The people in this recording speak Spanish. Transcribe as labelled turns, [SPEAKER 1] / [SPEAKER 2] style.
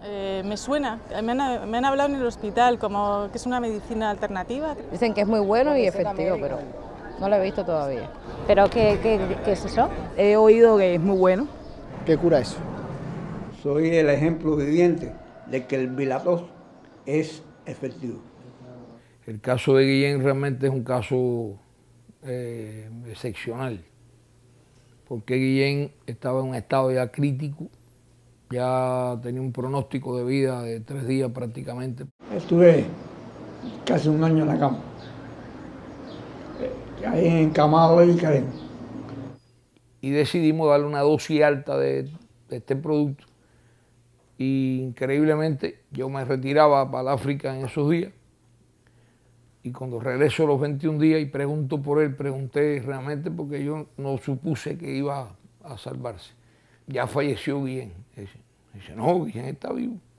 [SPEAKER 1] Me suena, me han hablado en el hospital como que es una medicina alternativa.
[SPEAKER 2] Dicen que es muy bueno y efectivo, pero no lo he visto todavía.
[SPEAKER 3] ¿Pero qué es eso?
[SPEAKER 4] He oído que es muy bueno.
[SPEAKER 5] ¿Qué cura eso?
[SPEAKER 6] Soy el ejemplo viviente de que el Vilatos es efectivo.
[SPEAKER 7] El caso de Guillén realmente es un caso excepcional, porque Guillén estaba en un estado ya crítico, ya tenía un pronóstico de vida de 3 días prácticamente.
[SPEAKER 6] Estuve casi un año en la cama, ahí encamado y cadena.
[SPEAKER 7] Y decidimos darle una dosis alta de este producto. Y increíblemente yo me retiraba para el África en esos días. Y cuando regreso a los 21 días y pregunto por él, pregunté realmente porque yo no supuse que iba a salvarse. Ya falleció Guillén. Dice, no, Guillén está vivo.